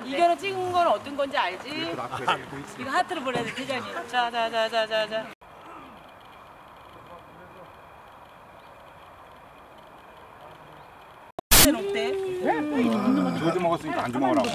이거는 찍은 건 어떤 건지 알지? 이거 하트로 보내야 돼, 대장님. 자. 어때? 저도 먹었으니까 안주 먹으라고.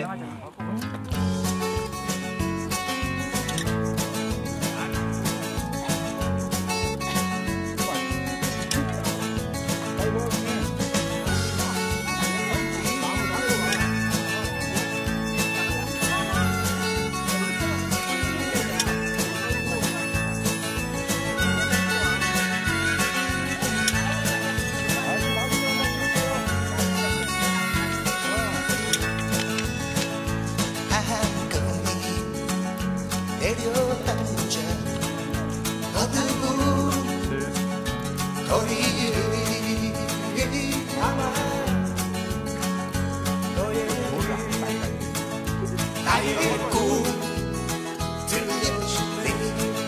내려앉아 어두운 거리를 담아 너의 나의 꿈 들려줄래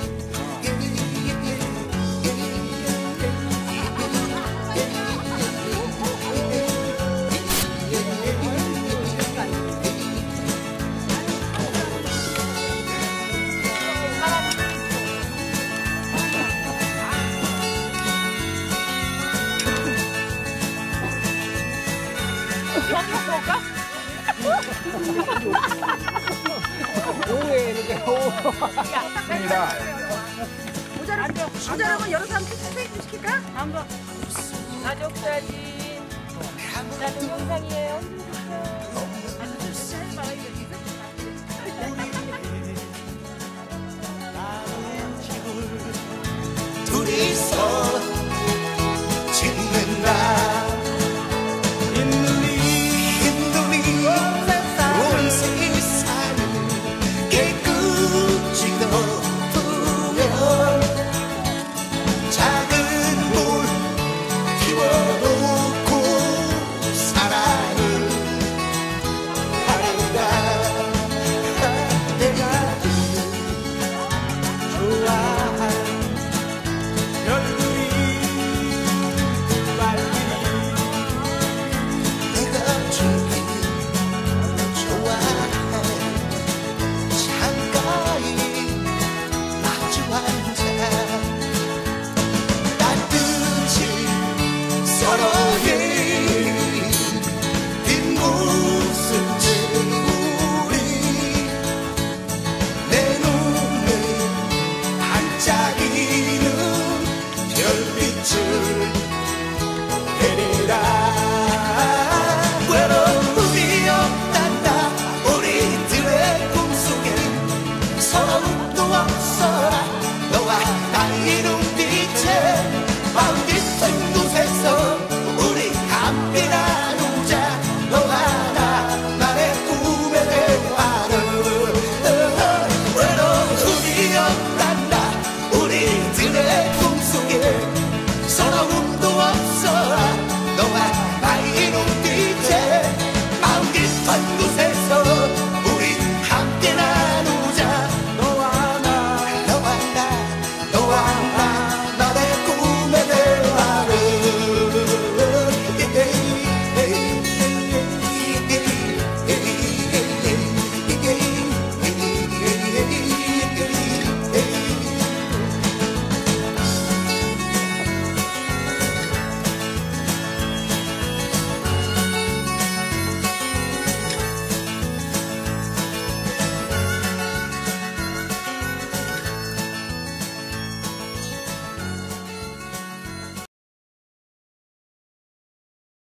오해 이렇게 오입니다. 모자라면 여러 사람 사진 시킬까? 한번 가족 사진. 자, 동영상이에요. 둘이서 짓는다 흰눈이 온 세상을 깨끗이 덮으면 작은 불 피워놓고 사랑을 하는가 내가 좋아한 내가 제일 좋아해 창가에 마주 앉아 따뜻히 서로